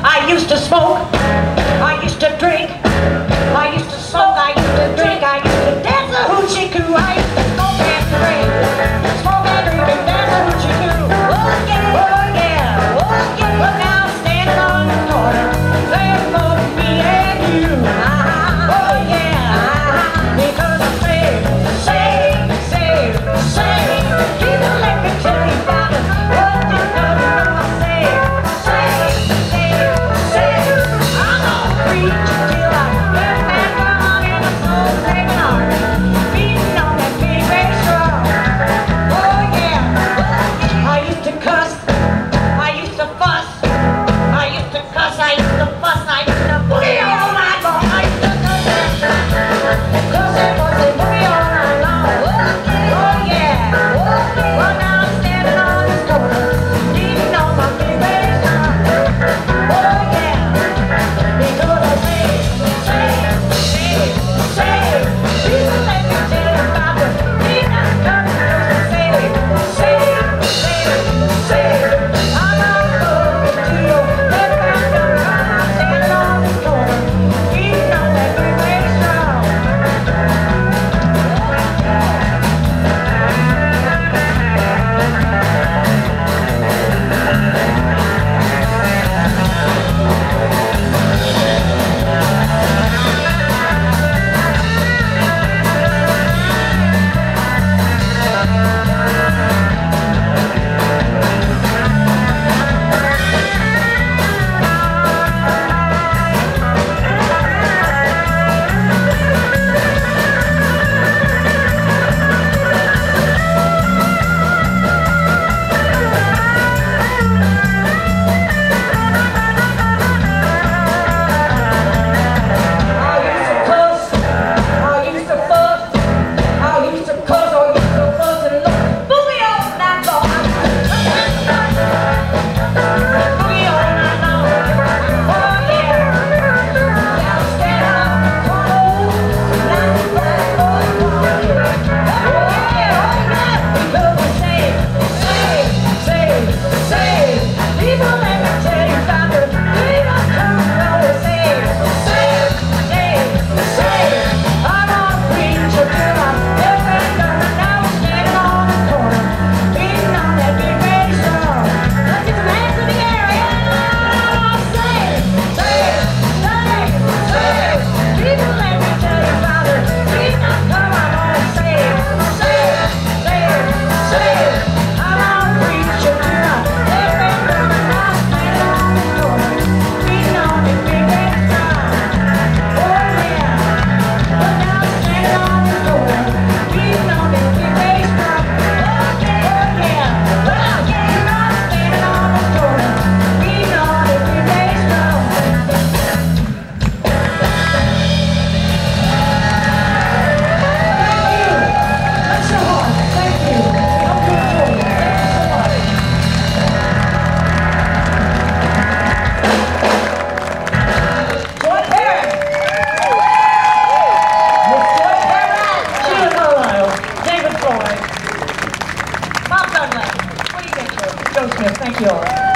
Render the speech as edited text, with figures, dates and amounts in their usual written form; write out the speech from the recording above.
I used to smoke, I used to drink, I used to smoke, I used to drink, I used to dance a hoochie coo, I used to smoke and drink, smoke and drink and dance a hoochie coo. Oh yeah, oh yeah, oh yeah. But now I'm standing on the corner, playing for me and you. Oh yeah, because I'm saved, saved, saved, saved. People, let me tell you about it. What you know I'm saved, saved, saved, saved. I'm gonna preach until I get back down in the soul taking on, beating on that big bass drum. Oh yeah, I used to cuss, I used to fuss, I used to cuss, I used to fuss, I used to boogie all night long. I used to cuss and fuss and boogie all night long. Oh yeah, well now I'm standing on this corner, beating on my big bass drum. Oh yeah, because I saved, saved, saved, saved. People, let me tell you about the peanut coming to save, save, save, save. I'm gonna go to your left hand drum. I'm standing on this corner, beating on that big bass drum. Floyd, Bob Dunlap, what do you think, Joe Smith? Thank you all.